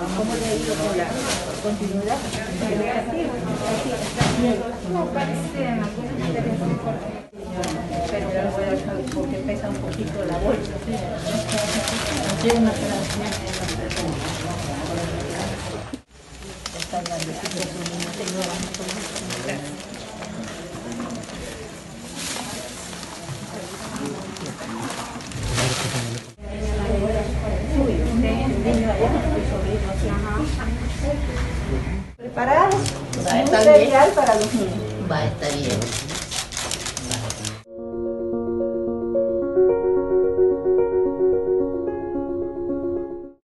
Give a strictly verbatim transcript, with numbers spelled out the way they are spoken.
¿Cómo le ha ido con la continuidad educativa? No, parece en algunas materias muy fuertes. Pero porque pesa un poquito la bolsa. Sí, una operación. Está grandecito su niño, tengo gracias. ¿Preparados? Va a Un estar cereal bien. para los niños. Va a estar bien.